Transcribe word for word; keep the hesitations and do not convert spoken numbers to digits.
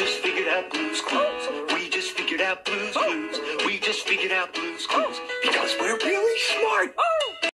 just figured out Blue's Clues. We just figured out Blue's Clues. We just figured out Blue's Clues. Because we're really smart.